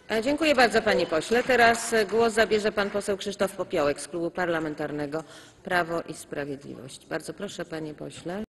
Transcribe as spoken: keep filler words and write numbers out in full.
Dziękuję bardzo, panie pośle. Teraz głos zabierze pan poseł Krzysztof Popiołek z Klubu Parlamentarnego Prawo i Sprawiedliwość. Bardzo proszę, panie pośle.